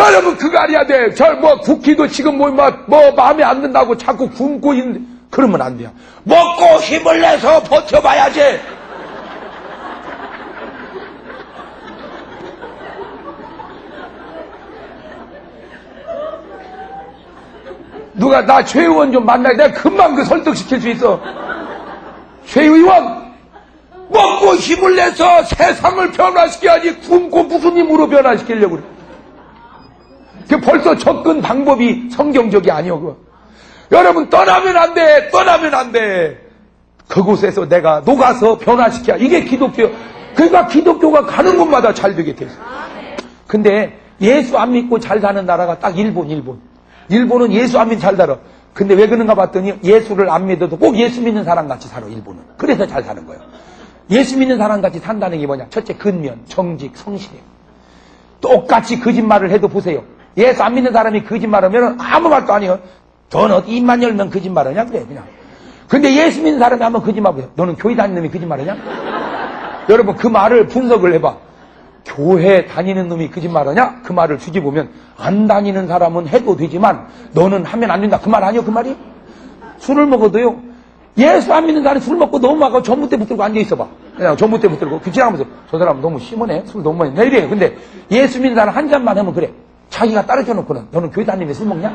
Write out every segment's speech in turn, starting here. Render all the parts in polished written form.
여러분, 그거 아니야 돼. 국기도 지금 마음에 안 든다고 자꾸 굶고 있는데, 그러면 안 돼요. 먹고 힘을 내서 버텨봐야지. 누가 나 최 의원 좀 만나게 내가 금방 그 설득시킬 수 있어. 최 의원, 먹고 힘을 내서 세상을 변화시켜야지 굶고 무슨 힘으로 변화시키려고 그래. 그 벌써 접근 방법이 성경적이 아니오. 그거. 여러분, 떠나면 안 돼. 떠나면 안 돼. 그곳에서 내가 녹아서 변화시켜야 이게 기독교. 그러니까 기독교가 가는 곳마다 잘 되게 돼 있어. 근데 예수 안 믿고 잘 사는 나라가 딱 일본. 일본은 예수 안 믿고 잘 살아. 근데 왜 그런가 봤더니 예수를 안 믿어도 꼭 예수 믿는 사람 같이 살아, 일본은. 그래서 잘 사는 거예요. 예수 믿는 사람 같이 산다는 게 뭐냐? 첫째, 근면, 정직, 성실해요. 똑같이 거짓말을 해도 보세요. 예수 안 믿는 사람이 거짓말하면 아무 말도 아니에요. 너는 어디 입만 열면 거짓말하냐? 그래, 그냥. 근데 예수 믿는 사람이 한번 거짓말해요. 너는 교회 다니는 놈이 거짓말하냐? 여러분, 그 말을 분석을 해봐. 교회 다니는 놈이 거짓말하냐? 그 말을 뒤집으면 안 다니는 사람은 해도 되지만 너는 하면 안 된다. 그 말 아니요? 그 말이? 술을 먹어도요. 예수 안 믿는 사람이 술 먹고 너무 막 전봇대 붙들고 앉아있어봐. 그냥 전봇대 붙들고 지나가면서 저 사람 너무 심하네. 술 너무 많이 내 이래요. 근데 예수 믿는 사람 한 잔만 하면 그래. 자기가 따르쳐 놓고는 너는 교회 다니는데 술 먹냐?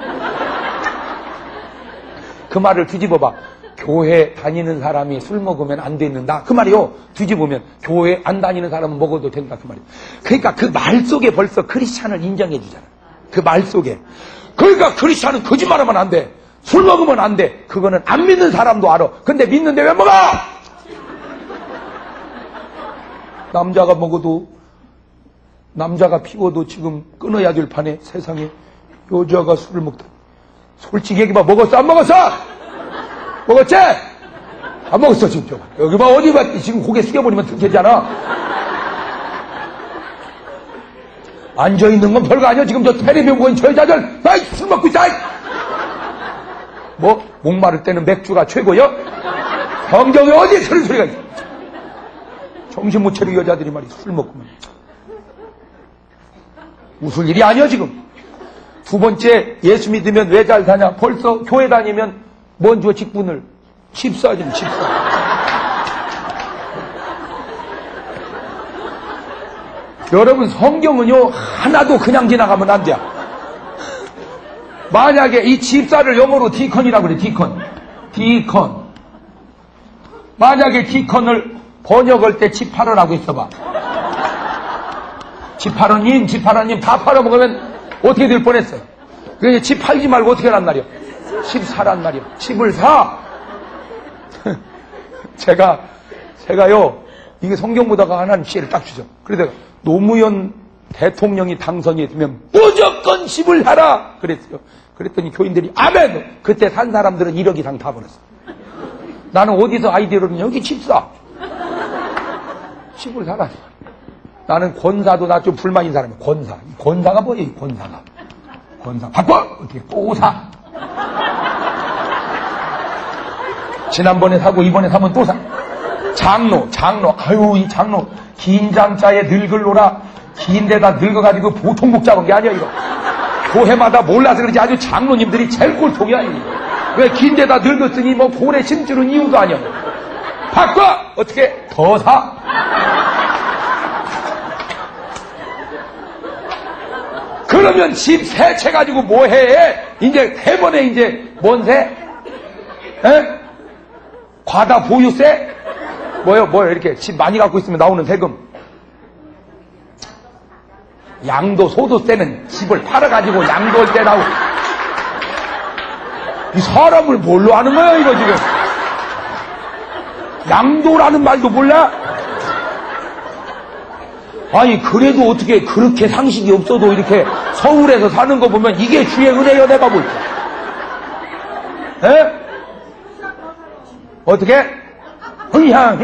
그 말을 뒤집어봐. 교회 다니는 사람이 술 먹으면 안 된다. 그 말이요. 뒤집으면 교회 안 다니는 사람은 먹어도 된다. 그 말이요. 그러니까 그 말 속에 벌써 크리스찬을 인정해 주잖아. 그 말 속에. 그러니까 크리스찬은 거짓말하면 안 돼. 술 먹으면 안 돼. 그거는 안 믿는 사람도 알아. 근데 믿는데 왜 먹어? 남자가 먹어도, 남자가 피워도 지금 끊어야 될 판에 세상에 여자가 술을 먹다. 솔직히 얘기해봐. 먹었어? 안 먹었어? 먹었지? 안 먹었어, 지금. 여기 봐, 어디 봐. 지금 고개 숙여버리면 들키잖아. 앉아있는 건 별거 아니야. 지금 저 텔레비전 보는 저 여자들, 나이 술 먹고 있어. 뭐, 목마를 때는 맥주가 최고요? 성경에 어디 그런 소리가 있어? 정신 못 차리고 여자들이 말이야. 술 먹고만. 웃을 일이 아니야, 지금. 두 번째, 예수 믿으면 왜 잘 사냐? 벌써 교회 다니면 먼저 직분을 집사지, 집사. 여러분, 성경은요 하나도 그냥 지나가면 안 돼요. 만약에 이 집사를 영어로 디컨이라고 그래. 디컨. 만약에 디컨을 번역할 때 집팔어라고 있어봐. 집팔어님 다 팔아먹으면 어떻게 될 뻔했어요. 그러니 집 팔지 말고 어떻게 하란 말이요? 집 사란 말이요. 집을 사. 제가요, 이게 성경 보다가 하나님 지혜를 딱 주죠. 그래서 노무현 대통령이 당선이 되면 무조건 집을 사라! 그랬어요. 그랬더니 교인들이 아멘! 그때 산 사람들은 1억 이상 다 벌었어. 나는 어디서 아이디어로는 여기 집 사. 집을 사라. 나는 권사도 나 좀 불만인 사람이야. 권사가 뭐예요? 권사. 바꿔! 어떻게 또 사. 지난번에 사고 이번에 사면 또 사. 장로. 아유, 이 장로. 긴 장자에 늙을노라. 긴 데다 늙어가지고 보통 복 잡은 게 아니야, 이거. 교회마다 몰라서 그러지 아주 장로님들이 제일 꼴통이야, 이거. 왜 긴 데다 늙었으니 뭐 고래 심주는 이유도 아니야. 바꿔! 어떻게? 더 사. 그러면 집 세 채 가지고 뭐 해? 이제 해번에 이제 뭔 세? 에? 과다 보유세? 뭐요? 이렇게 집 많이 갖고 있으면 나오는 세금. 양도 소도세는 집을 팔아가지고 양도세 나오고. 이 사람을 뭘로 하는 거야, 이거 지금? 양도라는 말도 몰라? 아니, 그래도 어떻게 그렇게 상식이 없어도 이렇게 서울에서 사는 거 보면 이게 주의 은혜요, 내가 볼 때. 에? 어떻게? 흥향.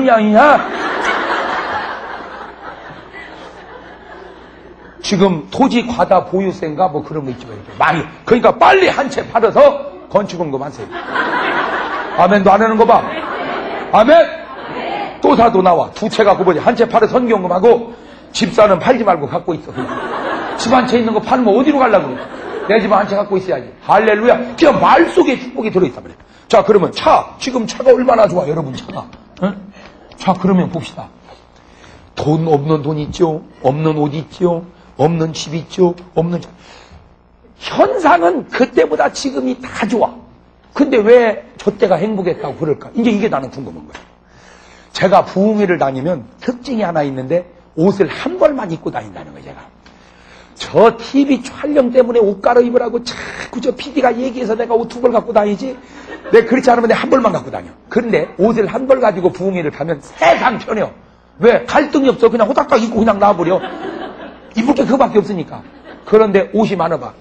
지금 토지 과다 보유세인가 뭐 그런 거 있죠, 이렇게. 많이. 그러니까 빨리 한 채 팔아서 건축원금 하세요. 아멘도 안 하는 거 봐. 아멘? 또 사도 나와. 두 채 갖고 보지. 한 채 팔아서 선경금하고 집사는 팔지 말고 갖고 있어. 그냥. 집 한 채 있는 거 팔면 어디로 가려고 그래? 내 집 한 채 갖고 있어야지. 할렐루야. 그냥 말 속에 축복이 들어있단 말이에요. 자, 그러면 지금 차가 얼마나 좋아, 여러분, 차가. 응? 자, 그러면 봅시다. 돈 없는 돈 있죠? 없는 옷 있죠? 없는 집 있죠? 없는 차. 현상은 그때보다 지금이 다 좋아. 근데 왜 저 때가 행복했다고 그럴까? 이제 이게 나는 궁금한 거야. 제가 부흥회를 다니면 특징이 하나 있는데 옷을 한 벌만 입고 다닌다는 거예요, 제가. 저 TV 촬영 때문에 옷 갈아입으라고 자꾸 저 PD가 얘기해서 내가 옷 두 벌 갖고 다니지. 내가 그렇지 않으면 내가 한 벌만 갖고 다녀. 그런데 옷을 한 벌 가지고 부흥회를 가면 세상 편해요. 왜? 갈등이 없어. 그냥 호닥닥 입고 그냥 나와버려. 입을 게 그거밖에 없으니까. 그런데 옷이 많아봐.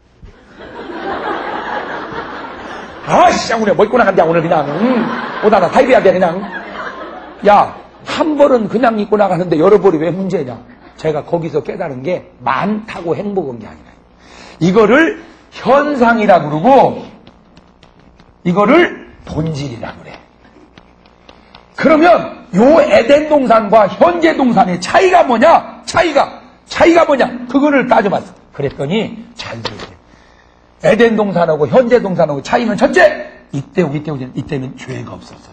아씨, 오늘 뭐 입고 나간다, 오늘 그냥. 옷 하나 다 입어야 돼, 그냥. 야, 한 벌은 그냥 입고 나가는데 여러 벌이 왜 문제냐? 제가 거기서 깨달은 게 많다고 행복한 게 아니라 이거를 현상이라고 그러고 이거를 본질이라고 그래. 그러면 요 에덴 동산과 현재 동산의 차이가 뭐냐? 차이가 뭐냐? 그거를 따져봤어. 그랬더니 잘 들으세요. 에덴 동산하고 현재 동산하고 차이는 첫째, 이때는 죄가 없었어.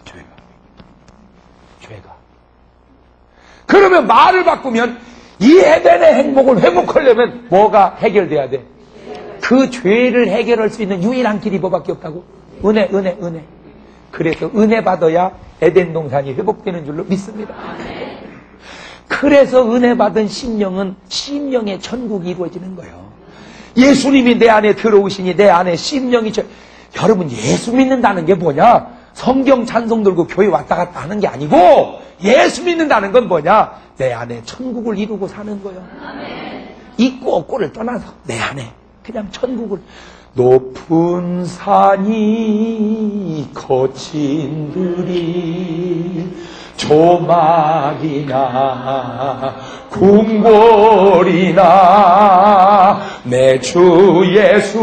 죄가. 그러면 말을 바꾸면 이 에덴의 행복을 회복하려면 뭐가 해결돼야 돼? 그 죄를 해결할 수 있는 유일한 길이 뭐밖에 없다고? 은혜. 그래서 은혜 받아야 에덴 동산이 회복되는 줄로 믿습니다. 그래서 은혜 받은 심령은 심령의 천국이 이루어지는 거예요. 예수님이 내 안에 들어오시니 내 안에 심령이 여러분, 예수 믿는다는 게 뭐냐? 성경 찬송 들고 교회 왔다 갔다 하는 게 아니고 예수 믿는다는 건 뭐냐? 내 안에 천국을 이루고 사는 거예요. 있고 없고를 떠나서 내 안에 그냥 천국을. 높은 산이 거친 들이 조막이나 궁궐이나 내 주 예수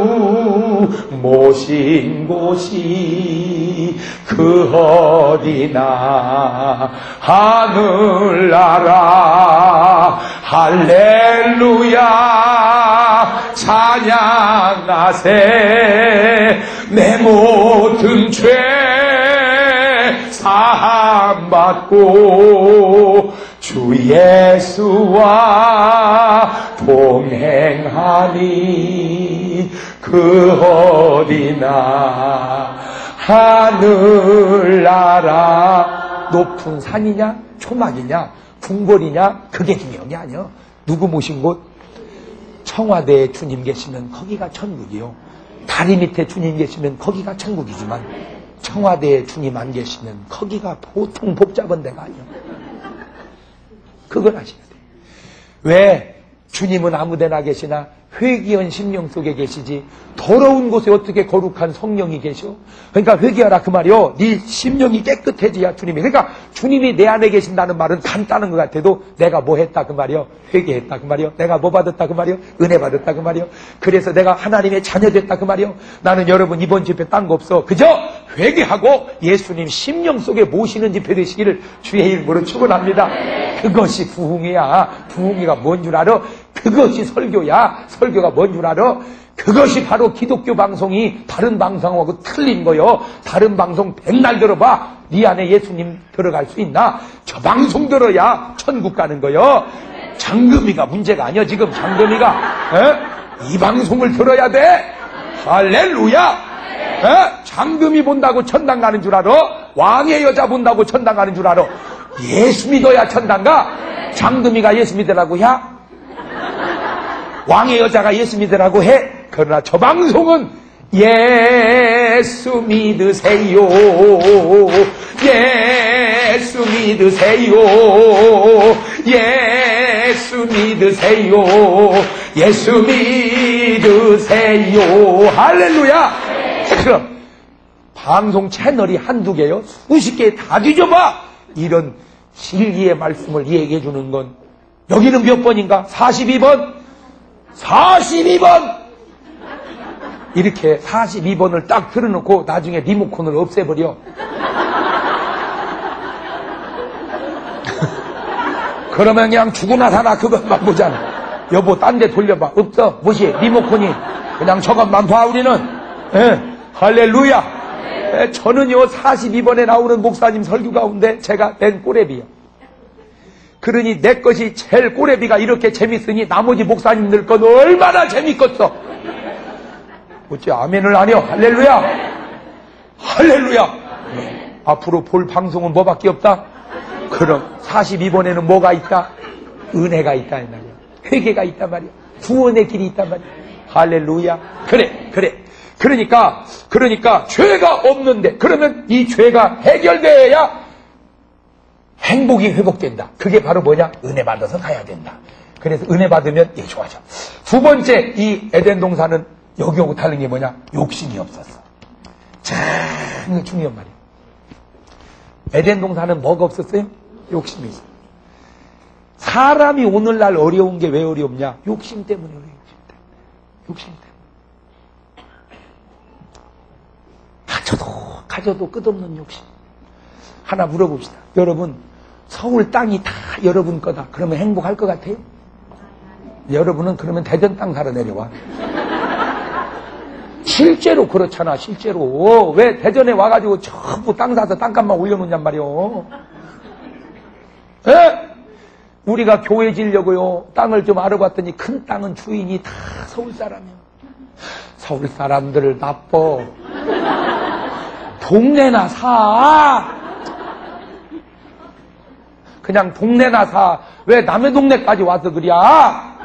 모신 곳이 그 어디나 하늘나라 할렐루야 찬양하세 내 모든 죄 사함받고 주 예수와 동행하니 그 어디나 하늘나라. 높은 산이냐 초막이냐 궁궐이냐 그게 중요한 게 아니야. 누구 모신 곳? 청와대에 주님 계시면 거기가 천국이요. 다리 밑에 주님 계시면 거기가 천국이지만 청와대에 주님 안 계시면 거기가 보통 복잡한 데가 아니야. 그걸 아셔야 돼. 왜? 주님은 아무데나 계시나 회귀한 심령 속에 계시지 더러운 곳에 어떻게 거룩한 성령이 계셔? 그러니까 회개하라 그 말이요. 네 심령이 깨끗해져야 주님이. 그러니까 주님이 내 안에 계신다는 말은 간단한 것 같아도 내가 뭐 했다 그 말이요. 회개했다 그 말이요. 내가 뭐 받았다 그 말이요. 은혜 받았다 그 말이요. 그래서 내가 하나님의 자녀 됐다 그 말이요. 나는 여러분 이번 집회 딴 거 없어. 그저 회개하고 예수님 심령 속에 모시는 집회 되시기를 주의 이름으로 축원합니다. 그것이 부흥이야. 부흥이가 뭔 줄 알아? 그것이 설교야. 설교가 뭔 줄 알아? 그것이 바로 기독교 방송이 다른 방송하고 틀린 거요. 다른 방송 백날 들어봐. 네 안에 예수님 들어갈 수 있나? 저 방송 들어야 천국 가는 거요. 장금이가 문제가 아니야 지금. 장금이가 이 방송을 들어야 돼. 할렐루야. 장금이 본다고 천당 가는 줄 알아? 왕의 여자 본다고 천당 가는 줄 알아? 예수 믿어야 천당 가? 장금이가 예수 믿으라고 해? 왕의 여자가 예수 믿으라고 해? 그러나 저 방송은 예수 믿으세요. 예수 믿으세요. 예수 믿으세요. 예수 믿으세요. 할렐루야. 그럼 방송 채널이 한두 개요? 수십 개 다 뒤져봐. 이런 진리의 말씀을 얘기해 주는 건 여기는 몇 번인가? 42번? 42번! 이렇게 42번을 딱 틀어놓고 나중에 리모컨을 없애버려. 그러면 그냥 죽으나 사나 그것만 보잖아. 여보, 딴 데 돌려봐. 없어. 무시. 리모컨이. 그냥 저것만 봐, 우리는. 예. 할렐루야. 예, 저는요, 42번에 나오는 목사님 설교 가운데 제가 낸 꼬레비요. 그러니 내 것이 제일 꼬레비가 이렇게 재밌으니 나머지 목사님들 건 얼마나 재밌겠어. 어찌 아멘을 안 해요? 할렐루야. 할렐루야. 앞으로 볼 방송은 뭐밖에 없다? 그럼 42번에는 뭐가 있다? 은혜가 있다 이 말이야. 회개가 있단 말이야. 구원의 길이 있단 말이야. 할렐루야. 그래. 그러니까 죄가 없는데, 그러면 이 죄가 해결돼야 행복이 회복된다. 그게 바로 뭐냐? 은혜 받아서 가야 된다. 그래서 은혜 받으면 좋아져. 두 번째, 이 에덴 동산은 여기 오고 다른 게 뭐냐? 욕심이 없었어. 참 중요한 말이야. 에덴 동산은 뭐가 없었어요? 욕심이 있어. 사람이 오늘날 어려운 게 왜 어렵냐? 욕심 때문에 어려워. 욕심 때문에. 가져도 끝없는 욕심. 하나 물어봅시다. 여러분, 서울 땅이 다 여러분 거다. 그러면 행복할 것 같아요? 여러분은 그러면 대전 땅 사러 내려와. 실제로 그렇잖아, 실제로. 왜 대전에 와가지고 전부 땅 사서 땅값만 올려놓냔 말이오. 에? 우리가 교회 지려고요, 땅을 좀 알아봤더니 큰 땅은 주인이 다 서울 사람이야. 서울 사람들을 나빠. 동네나 사. 그냥 동네나 사. 왜 남의 동네까지 와서 그랴?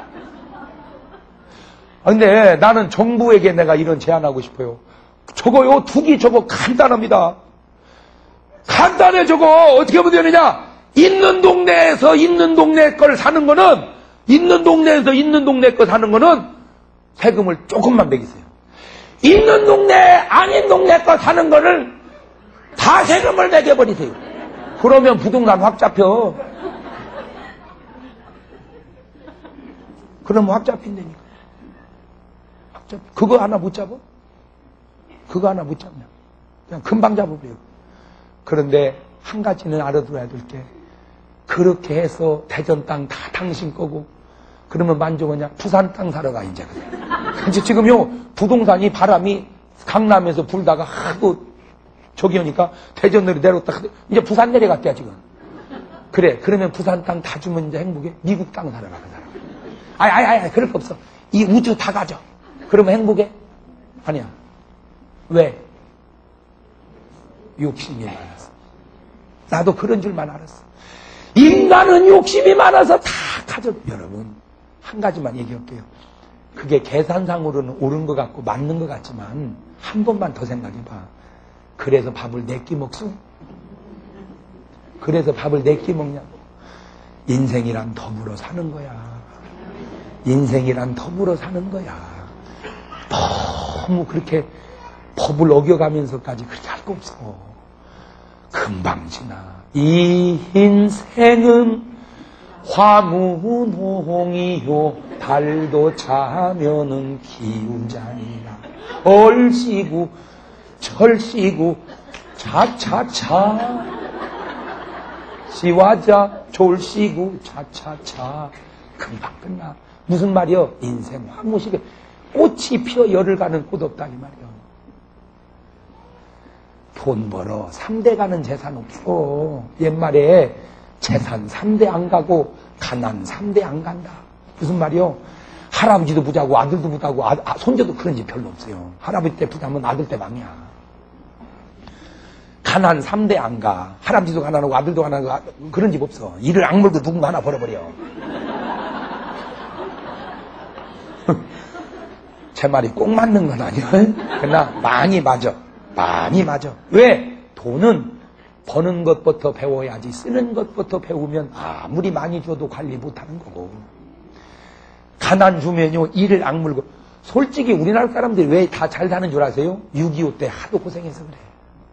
근데 나는 정부에게 내가 이런 제안하고 싶어요. 저거요, 투기 저거 간단합니다. 간단해. 저거 어떻게 하면 되느냐? 있는 동네에서 있는 동네 걸 사는 거는, 있는 동네에서 있는 동네 거 사는 거는 세금을 조금만 매기세요. 있는 동네 아닌 동네 거 사는 거를 다 세금을 매겨버리세요. 그러면 부동산 확 잡혀. 그러면 확 잡힌다니까. 확 잡혀. 그거 하나 못 잡아? 그거 하나 못 잡냐? 그냥 금방 잡아버려. 그런데 한 가지는 알아둬야 될 게, 그렇게 해서 대전 땅 다 당신 거고, 그러면 만족하냐? 부산 땅 사러 가, 이제. 그치, 지금요, 부동산이 바람이 강남에서 불다가 하도 저기 오니까 대전으로 내려왔다. 이제 부산 내려갔대요, 지금. 그래, 그러면 부산 땅 다 주면 이제 행복해? 미국 땅 사러 가, 그 사람. 그럴 거 없어. 이 우주 다 가져. 그러면 행복해? 아니야. 왜? 욕심이 많아서. 나도 그런 줄만 알았어. 인간은 욕심이 많아서 다 가져. 여러분, 한 가지만 얘기할게요. 그게 계산상으로는 옳은 것 같고 맞는 것 같지만 한 번만 더 생각해봐. 그래서 밥을 4끼 먹소? 그래서 밥을 4끼 먹냐고. 인생이란 더불어 사는 거야. 인생이란 더불어 사는 거야. 너무 그렇게 법을 어겨가면서까지 그렇게 할 거 없어. 금방 지나. 이 인생은 화무농이요, 달도 차면은 기우자니라. 얼씨구 철씨구 차차차, 시와자 졸씨구 차차차. 금방 끝나. 무슨 말이요? 인생 화무시게 꽃이 피어 열을 가는 꽃 없다 이 말이요. 돈 벌어 3대 가는 재산 없어. 옛말에 재산 3대 안 가고 가난 3대 안 간다. 무슨 말이요? 할아버지도 부자고 아들도 부자고 손자도 그런 집 별로 없어요. 할아버지 때 부자면 아들 때 망이야. 가난 3대 안 가. 할아버지도 가난하고 아들도 가난하고 그런 집 없어. 이를 악물고 누군가 하나 벌어버려. 제 말이 꼭 맞는 건 아니야. 그러나 많이 맞아. 많이 맞아. 왜? 돈은 버는 것부터 배워야지. 쓰는 것부터 배우면 아무리 많이 줘도 관리 못하는 거고. 가난 주면요, 이를 악물고. 솔직히 우리나라 사람들이 왜 다 잘 사는 줄 아세요? 6.25 때 하도 고생해서 그래.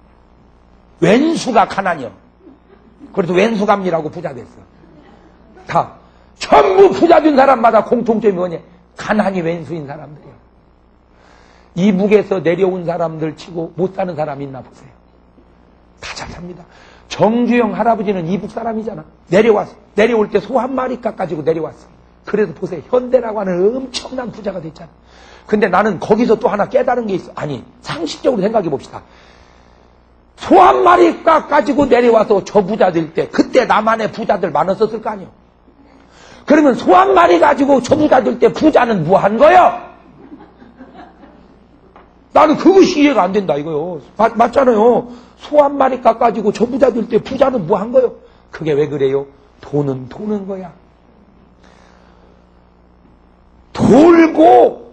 왼수가 가난이요. 그래서 왼수갑니라고 부자 됐어. 다 전부 부자 된 사람마다 공통점이 뭐냐? 가난이 왼수인 사람들이요. 이북에서 내려온 사람들 치고 못 사는 사람 있나 보세요. 다 잘 삽니다. 정주영 할아버지는 이북 사람이잖아. 내려왔어. 내려올 때 소 한 마리 깎아가지고 내려왔어. 그래서 보세요. 현대라고 하는 엄청난 부자가 됐잖아. 근데 나는 거기서 또 하나 깨달은 게 있어. 아니, 상식적으로 생각해 봅시다. 소 한 마리 가지고 내려와서 저 부자 될 때, 그때 나만의 부자들 많았었을 거 아니에요. 그러면 소 한 마리 가지고 저 부자 될 때 부자는 뭐 한 거야? 나는 그것이 이해가 안 된다 이거요. 맞잖아요. 소 한 마리 가지고 저 부자 될 때 부자는 뭐 한 거요? 그게 왜 그래요? 돈은 도는 거야. 돌고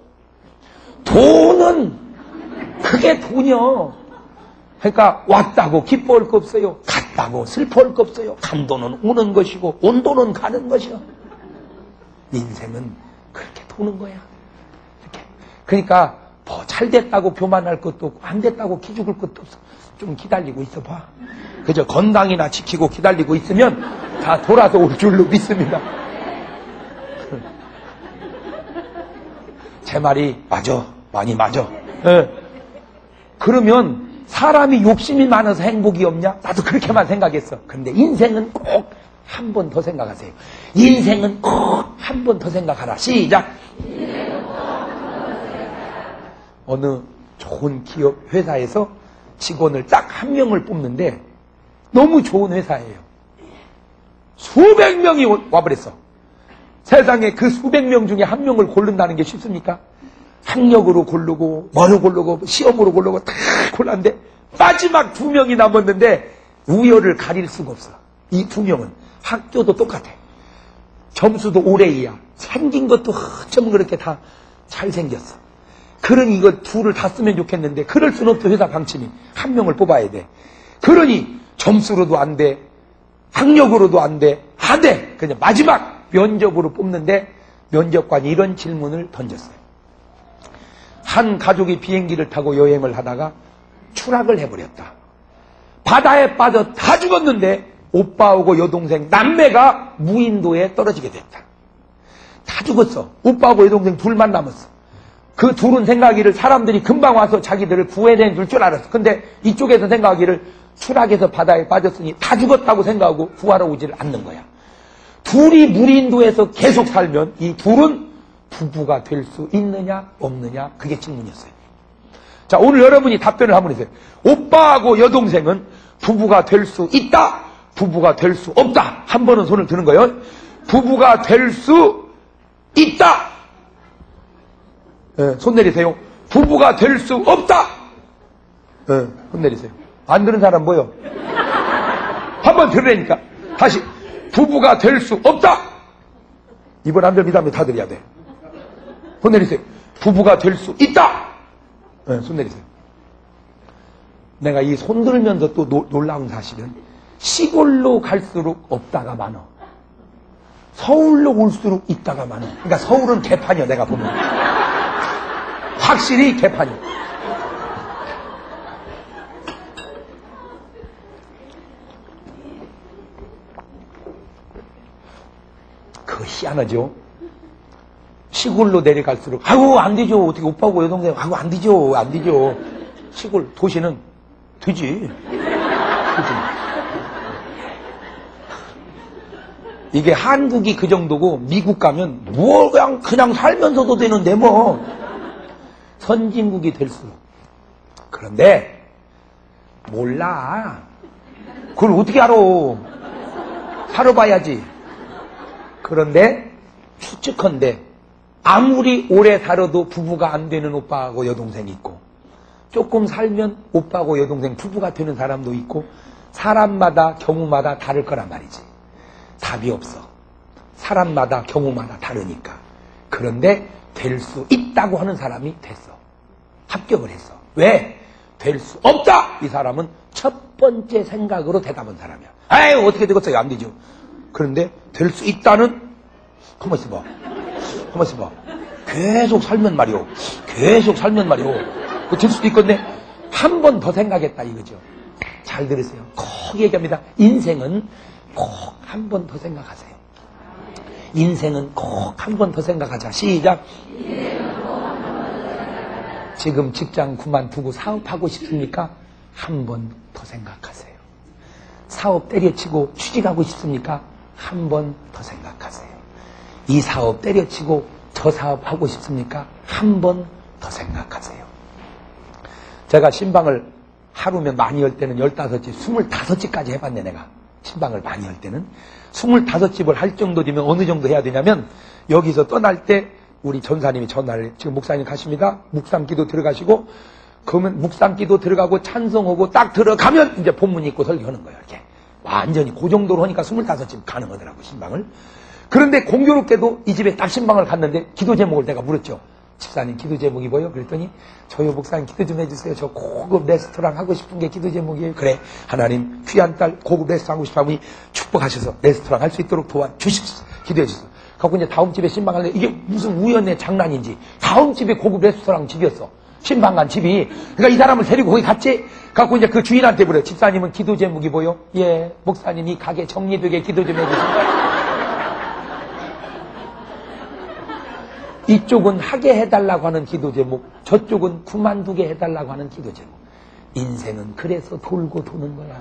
돈은 그게 돈이요. 그러니까 왔다고 기뻐할 거 없어요. 갔다고 슬퍼할 거 없어요. 간 돈은 오는 것이고 온 돈은 가는 것이요. 인생은 그렇게 도는 거야. 이렇게. 그러니까 뭐 잘 됐다고 교만할 것도 없고 안 됐다고 기죽을 것도 없어. 좀 기다리고 있어 봐. 그저 건강이나 지키고 기다리고 있으면 다 돌아서 올 줄로 믿습니다. 제 말이 맞아. 많이 맞아. 네. 그러면 사람이 욕심이 많아서 행복이 없냐? 나도 그렇게만 생각했어. 그런데 인생은 꼭 한 번 더 생각하세요. 인생은 꼭 한 번 더 생각하라. 시작. 어느 좋은 기업 회사에서 직원을 딱 한 명을 뽑는데 너무 좋은 회사예요. 수백 명이 와버렸어. 세상에 그 수백 명 중에 한 명을 고른다는 게 쉽습니까? 학력으로 고르고 뭐로 고르고 시험으로 고르고 다 골랐는데 마지막 두 명이 남았는데 우열을 가릴 수가 없어. 이 두 명은 학교도 똑같아. 점수도 올해이야. 생긴 것도 어쩜 그렇게 다 잘생겼어. 그러니 이거 둘을 다 쓰면 좋겠는데 그럴 수는 없어. 회사 방침이 한 명을 뽑아야 돼. 그러니 점수로도 안 돼. 학력으로도 안 돼. 안 돼. 그냥 마지막 면접으로 뽑는데 면접관이 이런 질문을 던졌어요. 한 가족이 비행기를 타고 여행을 하다가 추락을 해버렸다. 바다에 빠져 다 죽었는데 오빠하고 여동생 남매가 무인도에 떨어지게 됐다. 다 죽었어. 오빠하고 여동생 둘만 남았어. 그 둘은 생각하기를 사람들이 금방 와서 자기들을 구해내 줄 알았어. 근데 이쪽에서 생각하기를 추락해서 바다에 빠졌으니 다 죽었다고 생각하고 구하러 오지를 않는 거야. 둘이 무인도에서 계속 살면 이 둘은 부부가 될 수 있느냐 없느냐, 그게 질문이었어요. 자, 오늘 여러분이 답변을 한번 해주세요. 오빠하고 여동생은 부부가 될 수 있다, 부부가 될 수 없다. 한 번은 손을 드는 거예요. 부부가 될 수 있다. 네, 손 내리세요. 부부가 될 수 없다. 네, 손 내리세요. 안 들은 사람 뭐요? 한 번 들으라니까. 다시. 부부가 될 수 없다. 이번 안 됩니다. 다 드려야 돼. 손 내리세요. 부부가 될 수 있다. 네, 손 내리세요. 내가 이 손 들면서 또 놀라운 사실은 시골로 갈수록 없다가 많어. 서울로 올수록 있다가 많어. 그러니까 서울은 개판이야. 내가 보면 확실히 개판이야. 그거 희한하죠. 시골로 내려갈수록 아이고 안 되죠. 어떻게 오빠고 여동생 아이고 안 되죠. 안 되죠. 시골 도시는 되지. 이게 한국이 그 정도고 미국 가면 뭐 그냥 살면서도 되는데 뭐 선진국이 될수록. 그런데 몰라. 그걸 어떻게 알아. 살아봐야지. 그런데 추측컨대 아무리 오래 살아도 부부가 안 되는 오빠하고 여동생이 있고 조금 살면 오빠하고 여동생 부부가 되는 사람도 있고 사람마다 경우마다 다를 거란 말이지. 답이 없어. 사람마다 경우마다 다르니까. 그런데 될 수 있다고 하는 사람이 됐어. 합격을 했어. 왜? 될 수 없다! 이 사람은 첫 번째 생각으로 대답한 사람이야. 에이 어떻게 되겠어요? 안 되죠. 그런데 될 수 있다는 가만 있어봐. 가만 있어봐. 계속 살면 말이오. 계속 살면 말이오. 될 수도 있겠네. 한 번 더 생각했다 이거죠. 잘 들으세요. 꼭 얘기합니다. 인생은 꼭 한 번 더 생각하세요. 인생은 꼭 한 번 더 생각하자. 시작. 지금 직장 그만두고 사업하고 싶습니까? 한 번 더 생각하세요. 사업 때려치고 취직하고 싶습니까? 한 번 더 생각하세요. 이 사업 때려치고 저 사업 하고 싶습니까? 한 번 더 생각하세요. 제가 신방을 하루면 많이 열 때는 15집, 25집까지 해봤네, 내가. 신방을 많이 열 때는. 25집을 할 정도 되면 어느 정도 해야 되냐면, 여기서 떠날 때 우리 전사님이 전화를, 지금 목사님 가십니다. 묵상기도 들어가시고, 그러면 묵상기도 들어가고 찬송하고 딱 들어가면 이제 본문 읽고 설교하는 거예요, 이렇게. 완전히 그 정도로 하니까 25집 가능하더라고, 신방을. 그런데 공교롭게도 이 집에 딱 신방을 갔는데 기도 제목을 내가 물었죠. 집사님 기도 제목이 뭐예요? 그랬더니 저요 목사님 기도 좀 해주세요. 저 고급 레스토랑 하고 싶은 게 기도 제목이에요. 그래, 하나님 귀한 딸 고급 레스토랑 하고 싶다니 축복하셔서 레스토랑 할 수 있도록 도와주십시오. 기도해 주세요. 갖고 이제 다음 집에 신방 갈래. 이게 무슨 우연의 장난인지 다음 집에 고급 레스토랑 집이었어. 신방 간 집이. 그러니까 이 사람을 데리고 거기 갔지. 갖고 이제 그 주인한테 물어요. 집사님은 기도 제목이 뭐요? 예, 목사님 이 가게 정리되게 기도 좀 해주세요. 이쪽은 하게 해달라고 하는 기도 제목, 저쪽은 그만두게 해달라고 하는 기도 제목. 인생은 그래서 돌고 도는 거야.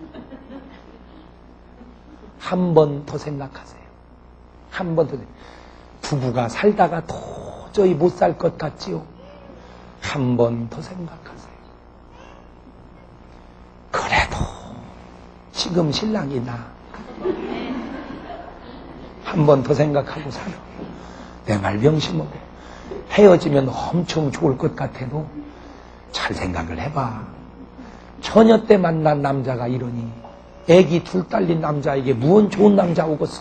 한 번 더 생각하세요. 한 번 더. 부부가 살다가 도저히 못 살 것 같지요? 한 번 더 생각하세요. 그래도 지금 신랑이 나. 한 번 더 생각하고 살아. 내 말 명심하고. 헤어지면 엄청 좋을 것 같아도 잘 생각을 해봐. 처녀 때 만난 남자가 이러니 애기 둘 딸린 남자에게 무언 좋은 남자 오겠어.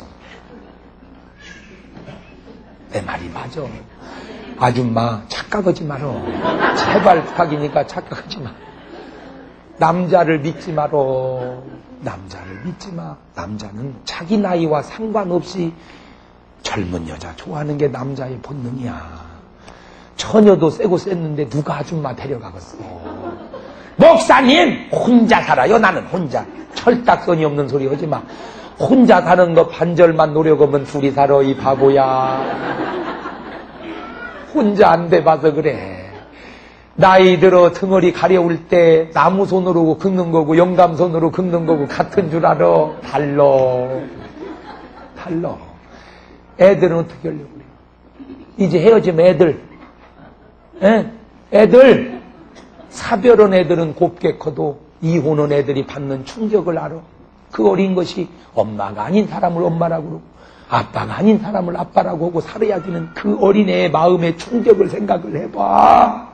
내 말이 맞아. 아줌마 착각하지 말어. 제발 부탁이니까 착각하지 마. 남자를 믿지 말어. 남자를 믿지 마. 남자는 자기 나이와 상관없이 젊은 여자 좋아하는 게 남자의 본능이야. 처녀도 세고 셌는데 누가 아줌마 데려가겠어. 목사님 혼자 살아요. 나는 혼자. 철딱선이 없는 소리 하지 마. 혼자 사는 거 반절만 노력하면 둘이 살아 이 바보야. 혼자 안 돼봐서 그래. 나이 들어 등허리 가려울 때 나무 손으로 긁는 거고 영감 손으로 긁는 거고 같은 줄 알아. 달러. 애들은 어떻게 하려고 그래? 이제 헤어지면 애들 사별한 애들은 곱게 커도 이혼한 애들이 받는 충격을 알아. 그 어린 것이 엄마가 아닌 사람을 엄마라고 그러고 아빠가 아닌 사람을 아빠라고 하고 살아야지는 그 어린애의 마음의 충격을 생각을 해봐.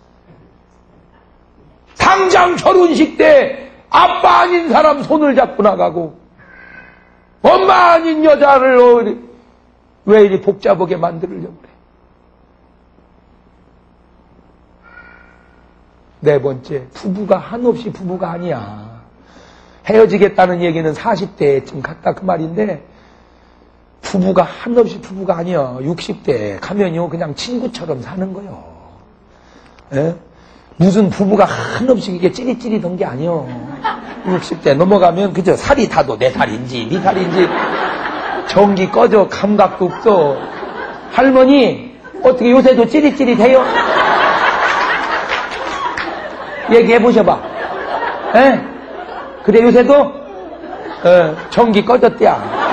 당장 결혼식 때 아빠 아닌 사람 손을 잡고 나가고 엄마 아닌 여자를 왜 이리 복잡하게 만들려고 그래. 네 번째, 부부가 한없이 부부가 아니야. 헤어지겠다는 얘기는 40대쯤 갔다 그 말인데 부부가 한없이 부부가 아니야. 60대 가면요 그냥 친구처럼 사는 거요. 에? 무슨 부부가 한없이 이게 찌릿찌릿한 게 아니요. 60대 넘어가면 그저 살이 타도 내 살인지 네 살인지 전기 꺼져 감각도 없어. 할머니 어떻게 요새도 찌릿찌릿해요? 얘기해보셔봐. 에? 그래 요새도? 전기 꺼졌대야.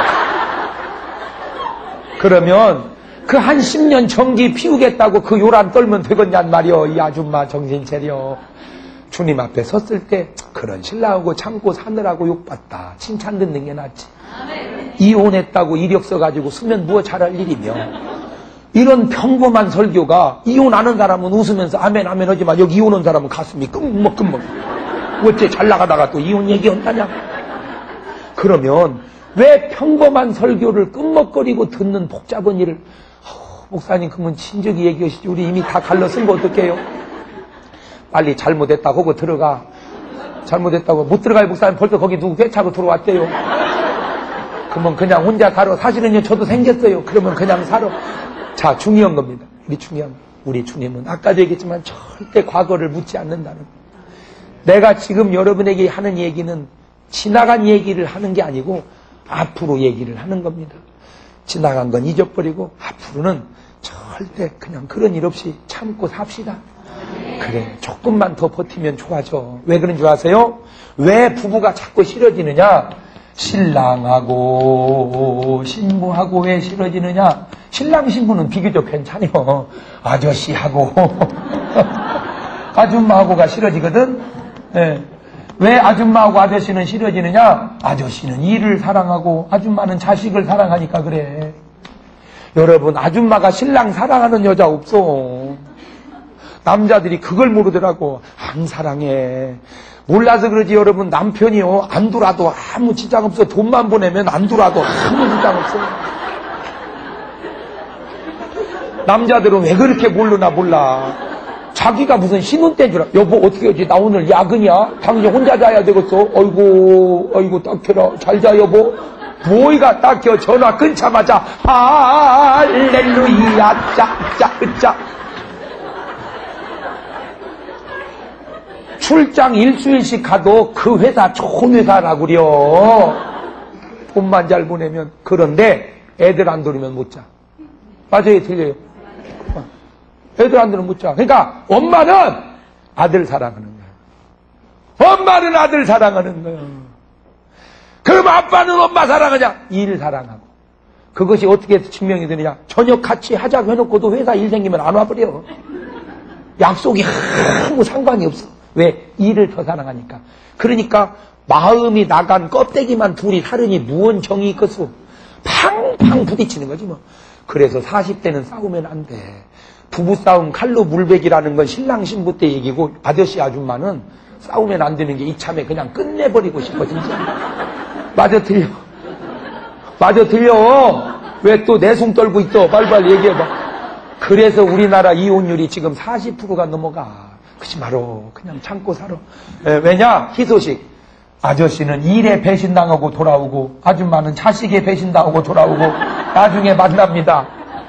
그러면 그 한 10년 전기 피우겠다고 그 요란 떨면 되겠냔 말이여. 이 아줌마 정신 차려. 주님 앞에 섰을 때 그런 신랑하고 참고 사느라고 욕받다. 칭찬 듣는 게 낫지. 이혼했다고 이력서 가지고 쓰면 무엇 잘할 일이며. 이런 평범한 설교가 이혼하는 사람은 웃으면서 아멘 아멘 하지만 여기 이혼한 사람은 가슴이 끔먹끔먹. 어째 잘 나가다가 또 이혼 얘기한다냐. 그러면 왜 평범한 설교를 끔먹거리고 듣는 복잡한 일을 목사님 그러면 친절히 얘기하시지. 우리 이미 다 갈라 쓴 거 어떡해요? 빨리 잘못했다고 하고 들어가. 잘못했다고 못 들어가요. 목사님 벌써 거기 누구 회차고 들어왔대요. 그러면 그냥 혼자 살아. 사실은요 저도 생겼어요. 그러면 그냥 살아. 자, 중요한 겁니다. 우리 주님은 아까도 얘기했지만 절대 과거를 묻지 않는다는 거예요. 내가 지금 여러분에게 하는 얘기는 지나간 얘기를 하는 게 아니고 앞으로 얘기를 하는 겁니다. 지나간 건 잊어버리고 앞으로는 절대 그냥 그런 일 없이 참고 삽시다. 그래, 조금만 더 버티면 좋아져. 왜 그런 줄 아세요? 왜 부부가 자꾸 싫어지느냐? 신랑하고 신부하고 왜 싫어지느냐? 신랑 신부는 비교적 괜찮아요. 아저씨하고 아줌마하고가 싫어지거든. 네. 왜 아줌마하고 아저씨는 싫어지느냐? 아저씨는 일을 사랑하고 아줌마는 자식을 사랑하니까 그래. 여러분, 아줌마가 신랑 사랑하는 여자 없어. 남자들이 그걸 모르더라고. 안 사랑해. 몰라서 그러지. 여러분, 남편이요 안 돌아도 아무 지장 없어. 돈만 보내면 안 돌아도 아무 지장 없어. 남자들은 왜 그렇게 모르나 몰라. 자기가 무슨 신혼 때인 줄 알아. 여보 어떻게 하지? 나 오늘 야근이야. 당신 혼자 자야 되겠어. 어이구 딱해라. 잘 자 여보. 뭐이가 딱혀. 전화 끊자마자 할렐루야 짜. 출장 일주일씩 가도 그 회사 좋은 회사라고 그려. 돈만 잘 보내면. 그런데 애들 안 돌리면 못 자. 맞아요, 틀려요? 애들 안 들으면 못 자. 그러니까 엄마는 아들 사랑하는 거야. 엄마는 아들 사랑하는 거야. 그럼 아빠는 엄마 사랑하냐? 일 사랑하고. 그것이 어떻게 증명이 되느냐? 저녁 같이 하자고 해놓고도 회사 일 생기면 안 와버려. 약속이 아무 상관이 없어. 왜? 일을 더 사랑하니까. 그러니까 마음이 나간 껍데기만 둘이 다르니 무언 정이 있겠소. 팡팡 부딪히는 거지 뭐. 그래서 40대는 싸우면 안 돼. 부부싸움 칼로 물베기라는 건 신랑 신부 때 얘기고, 아저씨 아줌마는 싸우면 안 되는 게 이참에 그냥 끝내버리고 싶어 진짜. 맞아 틀려? 맞아 틀려? 왜 또 내숭 떨고 있어? 빨리빨리 얘기해봐. 그래서 우리나라 이혼율이 지금 40%가 넘어가. 그러지 마로. 그냥 참고 살아. 왜냐? 희소식. 아저씨는 일에 배신당하고 돌아오고 아줌마는 자식에 배신당하고 돌아오고 나중에 만납니다.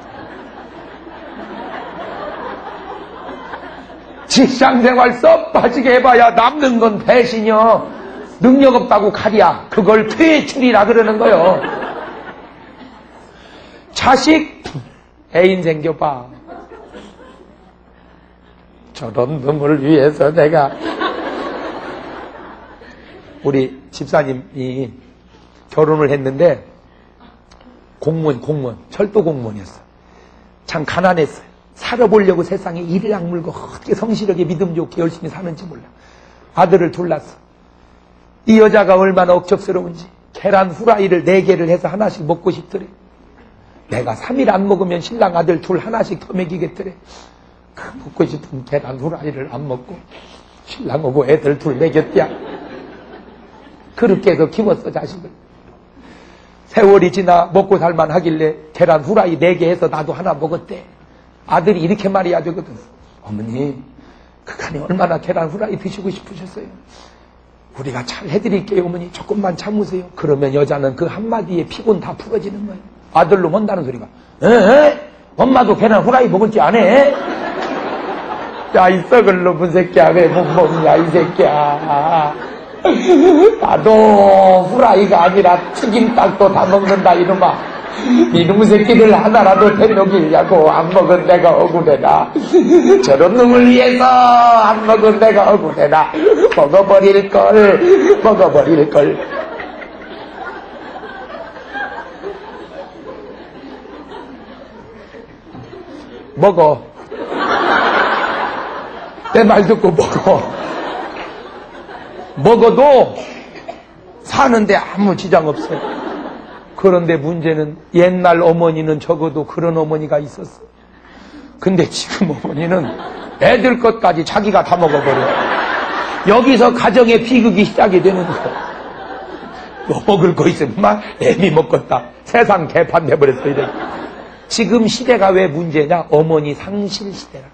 직장생활 썩 빠지게 해봐야 남는 건 배신이요. 능력 없다고 칼이야. 그걸 퇴출이라 그러는 거요. 자식 애인 생겨봐. 저런 놈을 위해서 내가. 우리 집사님이 결혼을 했는데 공무원, 철도 공무원이었어. 참 가난했어요. 살아보려고 세상에 이를 악물고 어떻게 성실하게 믿음 좋게 열심히 사는지 몰라. 아들을 둘 낳았어. 이 여자가 얼마나 억척스러운지. 계란 후라이를 4개를 해서 하나씩 먹고 싶더래. 내가 3일 안 먹으면 신랑 아들 둘 하나씩 더 먹이겠더래. 그 먹고 싶은 계란 후라이를 안 먹고 신랑하고 애들 둘 먹였대야. 그렇게 해서 키웠어 자식을. 세월이 지나 먹고 살만 하길래 계란 후라이 4개 해서 나도 하나 먹었대. 아들이 이렇게 말이야 저거든. 어머니 그간에 얼마나 계란 후라이 드시고 싶으셨어요. 우리가 잘 해드릴게요 어머니. 조금만 참으세요. 그러면 여자는 그 한마디에 피곤 다 풀어지는 거예요. 아들로 한다는 소리가 엄마도 계란 후라이 먹을 줄 아네? 야 이 썩을 놈의 새끼야 왜 못 먹냐 이 새끼야. 나도 후라이가 아니라 튀김닭도 다 먹는다 이놈아. 이놈의 새끼들 하나라도 데려오려고 안 먹은 내가 억울해라. 저런 놈을 위해서 안 먹은 내가 억울해라. 먹어버릴걸. 먹어. 내 말 듣고 먹어. 먹어도 사는데 아무 지장 없어요. 그런데 문제는 옛날 어머니는 적어도 그런 어머니가 있었어. 근데 지금 어머니는 애들 것까지 자기가 다 먹어버려. 여기서 가정의 비극이 시작이 되는 거야. 뭐 먹을 거 있으면 막 애미 먹겠다. 세상 개판 돼버렸어 이래. 지금 시대가 왜 문제냐? 어머니 상실 시대라고.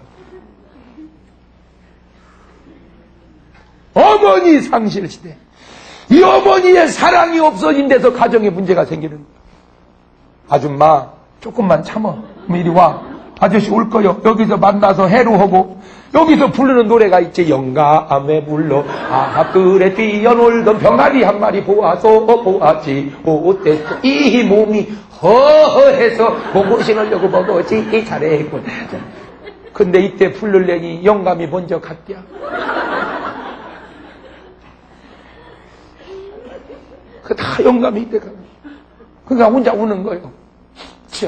어머니 상실 시대. 이 어머니의 사랑이 없어진 데서 가정에 문제가 생기는 거야. 아줌마 조금만 참어. 이리 와. 아저씨 올 거요. 여기서 만나서 해루하고 여기서 부르는 노래가 있지. 영감에 불러 그래 뛰어놀던 병아리 한 마리 보았지 어땠어 이 몸이 허허해서 목을 신으려고 먹었지 잘했군. 근데 이때 부르려니 영감이 먼저 갔대야. 그 다 영감이 이때 가는. 그러니까 혼자 우는 거예요. 지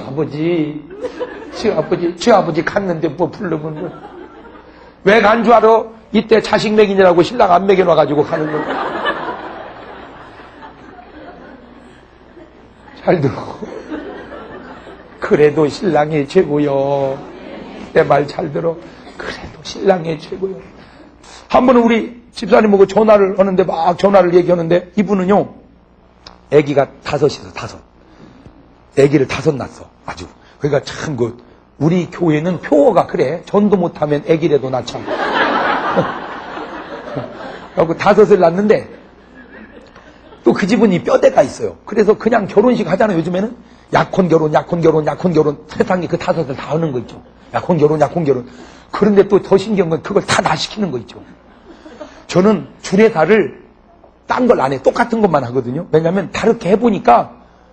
아버지 갔는데 뭐 부르면 뭐. 왜 간 줄 알아? 이때 자식 먹이느라고 신랑 안 먹여놔가지고 가는 거예요. 잘 들어. 그래도 신랑이 최고요. 내 말 잘 들어. 그래도 신랑이 최고요. 한 번은 우리 집사님하고 전화를 하는데 막 전화를 얘기하는데 이분은요, 아기가 5이서 5. 아기를 5 낳았어. 아주. 그러니까 참 우리 교회는 표어가 그래. 전도 못하면 아기라도 낳자. 그래갖고 5을 낳는데 또 그 집은 뼈대가 있어요. 그래서 그냥 결혼식 하잖아요. 요즘에는 약혼 결혼 세상에 그 5을 다 하는 거 있죠. 약혼 결혼. 그런데 또 더 신기한 건 그걸 다 시키는 거 있죠. 저는 주례사를 딴 걸 안 해. 똑같은 것만 하거든요. 왜냐하면 다르게 해보니까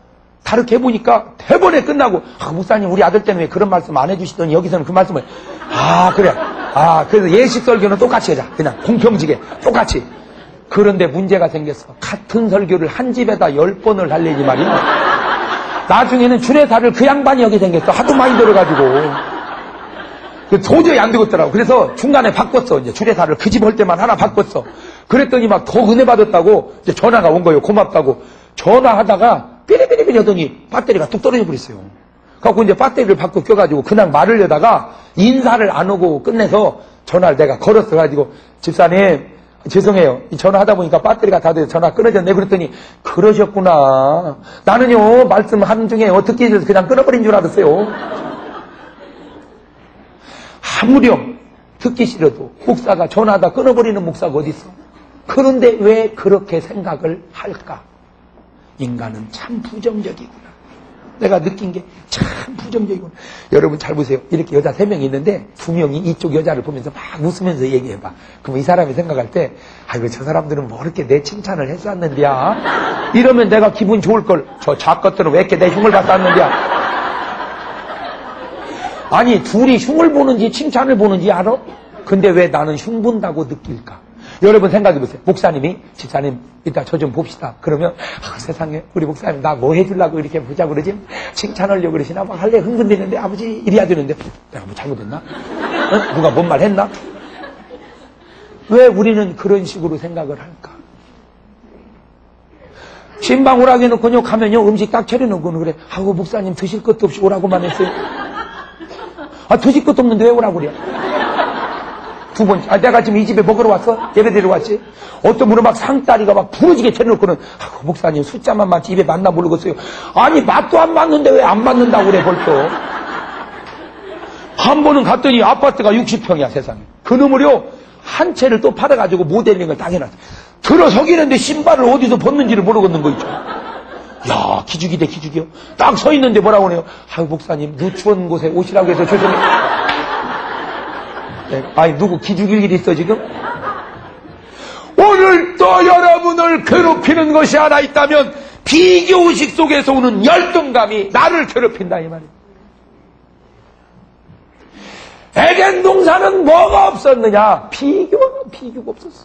대번에 끝나고, 목사님 우리 아들 때문에 그런 말씀 안 해주시더니 여기서는 그 말씀을, 그래. 그래서 예식 설교는 똑같이 하자. 그냥 공평지게 똑같이. 그런데 문제가 생겼어. 같은 설교를 한 집에다 10번을 하려니 말이야. 나중에는 주례사를 그 양반이 여기 생겼어. 하도 많이 들어가지고. 도저히 안 되겠더라고. 그래서 중간에 바꿨어. 이제 주례사를 그 집 할 때만 하나 바꿨어. 그랬더니 막 더 은혜 받았다고 이제 전화가 온 거예요. 고맙다고. 전화하다가 삐리삐리삐리 하더니 배터리가 뚝 떨어져 버렸어요. 그래갖고 이제 배터리를 바꿔 껴가지고 그냥 말을 하다가 인사를 안 오고 끝내서 전화를 내가 걸었어. 가지고 집사님 죄송해요. 이 전화하다 보니까 배터리가 다 돼서 전화 끊어졌네. 그랬더니 그러셨구나. 나는요 말씀하는 중에 듣기 싫어서 그냥 끊어버린 줄 알았어요. 아무렴 듣기 싫어도 목사가 전화하다 끊어버리는 목사가 어디 있어? 그런데 왜 그렇게 생각을 할까? 인간은 참 부정적이구나. 내가 느낀 게 참 부정적이구나. 여러분 잘 보세요. 이렇게 여자 3명이 있는데 2명이 이쪽 여자를 보면서 막 웃으면서 얘기해봐. 그럼 이 사람이 생각할 때 아이고 저 사람들은 뭐 이렇게 내 칭찬을 했었는데야. 이러면 내가 기분 좋을걸. 저 작것들은 왜 이렇게 내 흉을 봤었는데야. 아니 둘이 흉을 보는지 칭찬을 보는지 알아? 근데 왜 나는 흉 본다고 느낄까? 여러분 생각해보세요. 목사님이 집사님 이따 저 좀 봅시다. 그러면 세상에 우리 목사님 나 뭐 해주려고 이렇게 보자 그러지? 칭찬하려고 그러시나? 막 할래 흥분되는데 아버지 이래야 되는데 내가 뭐 잘못했나? 누가 뭔 말 했나? 왜 우리는 그런 식으로 생각을 할까? 신방 오라고 해놓고요 가면요 음식 딱 차려놓고는 그래. 목사님 드실 것도 없이 오라고만 했어요. 드실 것도 없는데 왜 오라고 그래? 두 번째, 내가 지금 이 집에 먹으러 왔어? 예배 드리러 왔지? 어떤 분은 막 상다리가 막 부러지게 차려놓고는, 목사님 숫자만 맞지 입에 맞나 모르겠어요. 아니, 맛도 안 맞는데 왜 안 맞는다고 그래, 벌써. 한 번은 갔더니 아파트가 60평이야, 세상에. 그놈을요, 한 채를 또 팔아가지고 모델링을 딱 해놨어. 들어서기는데 신발을 어디서 벗는지를 모르겠는 거 있죠. 야, 기죽이 대 기죽이요. 딱 서 있는데 뭐라고 그래요? 목사님, 누추한 곳에 오시라고 해서 죄송해요. 네, 누구 기죽일 일이 있어, 지금? 오늘 또 여러분을 괴롭히는 것이 하나 있다면, 비교의식 속에서 오는 열등감이 나를 괴롭힌다, 이 말이에요. 에덴 동산은 뭐가 없었느냐? 비교가 없었어.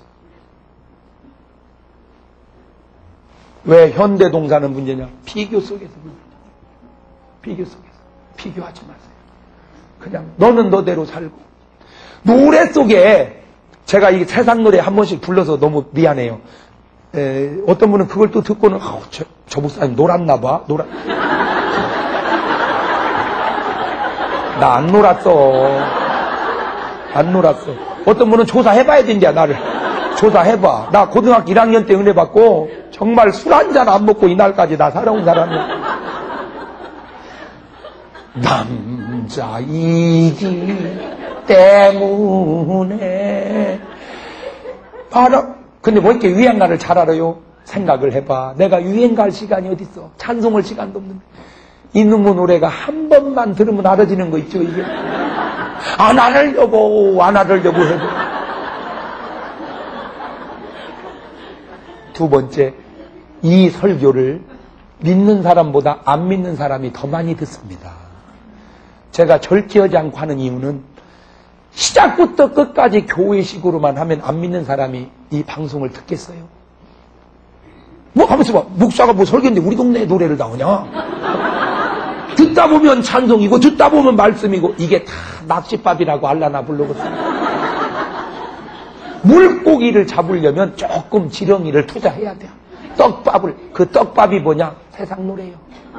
왜 현대 동산은 문제냐? 비교 속에서 문제냐. 비교 속에서. 비교하지 마세요. 그냥 너는 너대로 살고. 노래 속에 제가 이 세상 노래 한 번씩 불러서 너무 미안해요. 어떤 분은 그걸 또 듣고는 저 목사님 놀았나 봐. 나 안 놀았어. 안 놀았어. 어떤 분은 조사해봐야 된다 나를. 조사해봐. 나 고등학교 1학년 때 은혜 받고 정말 술 한 잔 안 먹고 이날까지 나 살아온 사람이야. 남자이기 때문에 바로. 근데 뭐 이렇게 유행가를 잘 알아요? 생각을 해봐. 내가 유행가 할 시간이 어딨어? 찬송할 시간도 없는데 이놈의 노래가 한 번만 들으면 알아지는 거 있죠. 이게 안 알려고 해도. 두 번째, 이 설교를 믿는 사람보다 안 믿는 사람이 더 많이 듣습니다. 제가 절제하지 않고 하는 이유는 시작부터 끝까지 교회식으로만 하면 안 믿는 사람이 이 방송을 듣겠어요? 뭐 하면서 봐. 목사가 뭐 설교인데 우리 동네에 노래를 나오냐? 듣다 보면 찬송이고 듣다 보면 말씀이고 이게 다 낚싯밥이라고 알라나 부르거든. 물고기를 잡으려면 조금 지렁이를 투자해야 돼요. 떡밥을, 그 떡밥이 뭐냐? 세상 노래예요.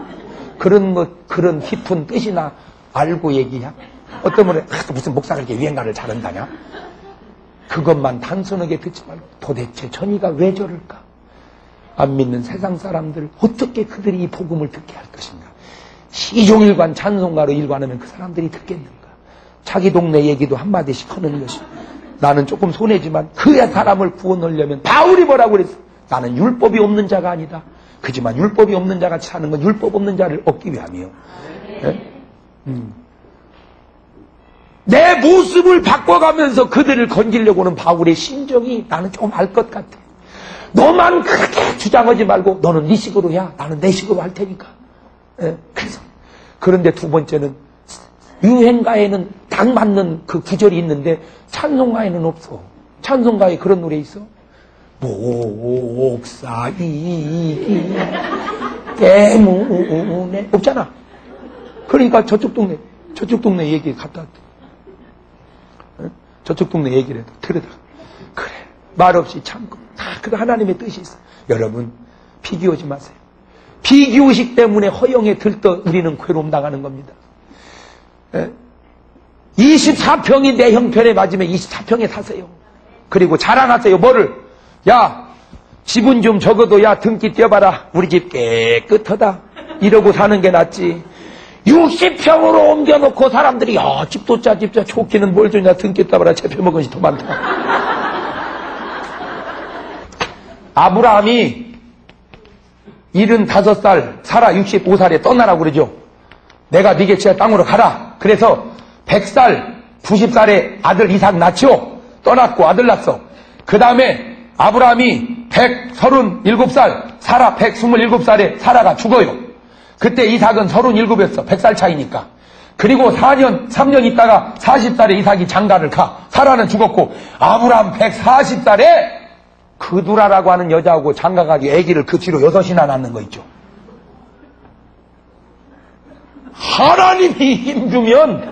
그런 깊은 뜻이나 알고 얘기야? 어떤 분은 무슨 목사가 이렇게 유행가를 잘한다냐? 그것만 단순하게 듣지 말고 도대체 전이가 왜 저럴까? 안 믿는 세상 사람들 어떻게 그들이 이 복음을 듣게 할 것인가? 시종일관 찬송가로 일관하면 그 사람들이 듣겠는가? 자기 동네 얘기도 한마디씩 하는 것이 나는 조금 손해지만 그 사람을 구원하려면 바울이 뭐라고 그랬어? 나는 율법이 없는 자가 아니다. 그지만 율법이 없는 자같이 사는 건 율법 없는 자를 얻기 위함이요. 네? 내 모습을 바꿔가면서 그들을 건지려고 하는 바울의 심정이 나는 좀 알 것 같아. 너만 그렇게 주장하지 말고 너는 네 식으로 해. 나는 내 식으로 할 테니까. 네? 그래서 그런데 두 번째는 유행가에는 딱 맞는 그 구절이 있는데 찬송가에는 없어. 찬송가에 그런 노래 있어? 목사이 때문에 없잖아. 그러니까 저쪽 동네 얘기 갖다 대. 저쪽 동네 얘기를 해도 들으다가 그래 말없이 참고 다 그 하나님의 뜻이 있어. 여러분 비교하지 마세요. 비교식 때문에 허영에 들떠 우리는 괴로움 당하는 겁니다. 24평이 내 형편에 맞으면 24평에 사세요. 그리고 자랑하세요. 뭐를? 야 집은 좀 적어도 야 등기 떼어봐라. 우리 집 깨끗하다. 이러고 사는 게 낫지. 60평으로 옮겨놓고 사람들이 야 집도 짜 좋기는 뭘 주냐 등기 떼어봐라. 채펴먹은 것이 더 많다. 아브라함이 75살 사라 65살에 떠나라고 그러죠. 내가 네 곁에 땅으로 가라. 그래서 100살 90살에 아들 이삭 낳죠. 떠났고 아들 낳았어. 그 다음에 아브라함이 137살 사라 127살에 사라가 죽어요. 그때 이삭은 37이었어. 100살 차이니까. 그리고 3년 있다가 40살에 이삭이 장가를 가. 사라는 죽었고 아브라함 140살에 그두라라고 하는 여자하고 장가가기 아기를 그 뒤로 6이나 낳는 거 있죠. 하나님이 힘주면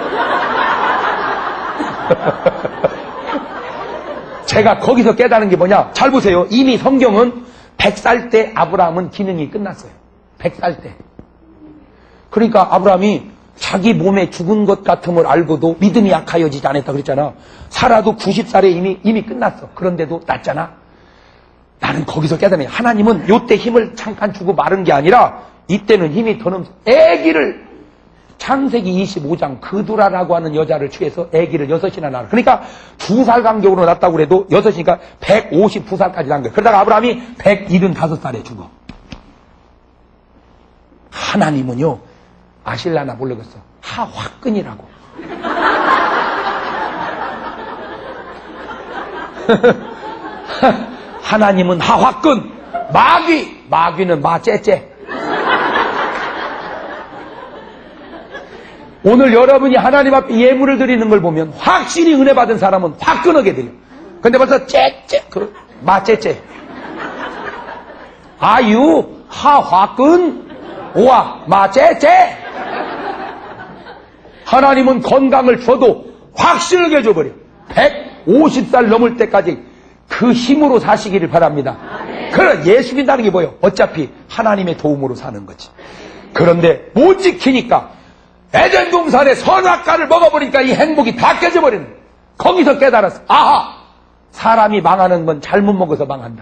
제가 거기서 깨달은 게 뭐냐? 잘 보세요. 이미 성경은 100살 때 아브라함은 기능이 끝났어요. 100살 때. 그러니까 아브라함이 자기 몸에 죽은 것 같음을 알고도 믿음이 약하여지지 않았다 그랬잖아. 사라도 90살에 이미 끝났어. 그런데도 낫잖아. 나는 거기서 깨달은 게 하나님은 요때 힘을 잠깐 주고 마른 게 아니라 이때는 힘이 더 넘쳐. 아기를 창세기 25장 그두라라고 하는 여자를 취해서 아기를 6이나 낳아. 그러니까 2살 간격으로 낳았다고 그래도 6이니까 159살까지 낳은 거야. 그러다가 아브라함이 175살에 죽어. 하나님은요 아실라나 모르겠어. 하화끈이라고. 하나님은 하화끈. 마귀는 마째째. 오늘 여러분이 하나님 앞에 예물을 드리는 걸 보면 확실히 은혜 받은 사람은 화끈하게 드려. 근데 벌써 째째 마째째. 아유 하화끈 오와 마째째. 하나님은 건강을 줘도 확실하게 줘버려. 150살 넘을 때까지 그 힘으로 사시기를 바랍니다. 그래 예수 믿는다는 게 뭐예요? 어차피 하나님의 도움으로 사는 거지. 그런데 못 지키니까 에덴 동산의 선악과를 먹어버리니까 이 행복이 다 깨져버리는 거예요. 거기서 깨달았어. 아하! 사람이 망하는 건 잘못 먹어서 망한다.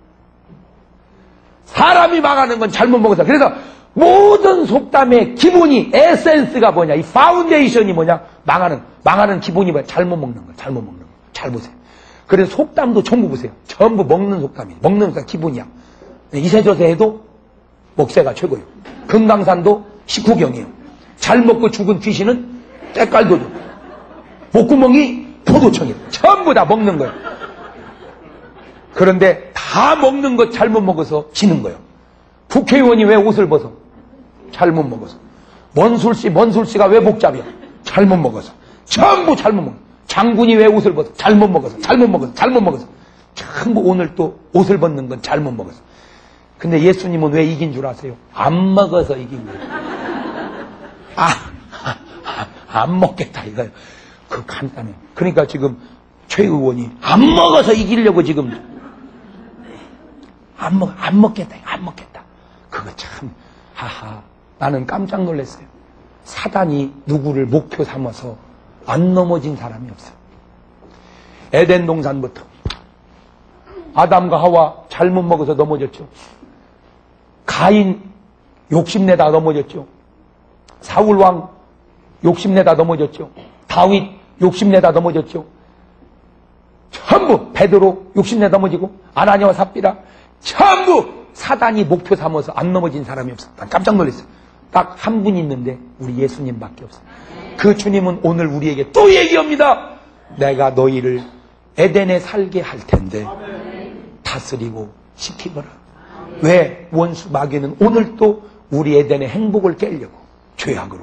사람이 망하는 건 잘못 먹어서. 그래서 모든 속담의 기본이 에센스가 뭐냐? 이 파운데이션이 뭐냐? 망하는 기본이 뭐야? 잘못 먹는 거. 잘못 먹는 거. 잘 보세요. 그래서 속담도 전부 보세요. 전부 먹는 속담이에요. 먹는 속담 기본이야. 이세저세해도 먹새가 최고예요. 금강산도 식후경이에요. 잘 먹고 죽은 귀신은 때깔도 줘. 목구멍이 포도청이에요. 전부 다 먹는 거예요. 그런데 다 먹는 것 잘못 먹어서 지는 거예요. 국회의원이 왜 옷을 벗어? 잘못 먹어서. 먼술씨가 왜 복잡이야? 잘못 먹어서. 전부 잘못 먹어. 장군이 왜 옷을 벗어? 잘못 먹어서. 전부 오늘 또 옷을 벗는 건 잘못 먹어서. 근데 예수님은 왜 이긴 줄 아세요? 안 먹어서 이긴 거예요. 안 먹겠다 이거예요. 그 간단해요. 그러니까 지금 최 의원이 안 먹어서 이기려고 지금 안 먹겠다. 그거 참 하하 나는 깜짝 놀랐어요. 사단이 누구를 목표 삼아서 안 넘어진 사람이 없어요. 에덴 동산부터 아담과 하와 잘못 먹어서 넘어졌죠. 가인 욕심내다 넘어졌죠. 사울 왕 욕심내다 넘어졌죠. 다윗 욕심내다 넘어졌죠. 전부 베드로 욕심내다 넘어지고 아나니아와 삽비라 전부 사단이 목표 삼아서 안 넘어진 사람이 없어. 난 깜짝 놀랐어요. 딱 한 분 있는데 우리 예수님밖에 없어요. 그 주님은 오늘 우리에게 또 얘기합니다. 내가 너희를 에덴에 살게 할 텐데 다스리고 지키거라. 왜? 원수 마귀는 오늘 또 우리 에덴의 행복을 깨려고 죄악으로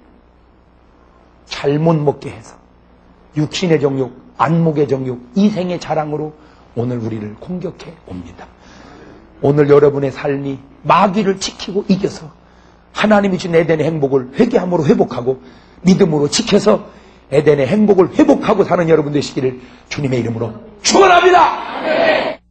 잘못 먹게 해서 육신의 정욕, 안목의 정욕, 이생의 자랑으로 오늘 우리를 공격해 옵니다. 오늘 여러분의 삶이 마귀를 지키고 이겨서 하나님이 준 에덴의 행복을 회개함으로 회복하고 믿음으로 지켜서 에덴의 행복을 회복하고 사는 여러분 되시기를 주님의 이름으로 축원합니다.